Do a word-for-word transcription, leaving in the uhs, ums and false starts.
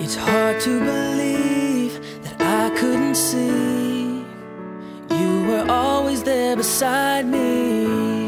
It's hard to believe that I couldn't see you were always there beside me.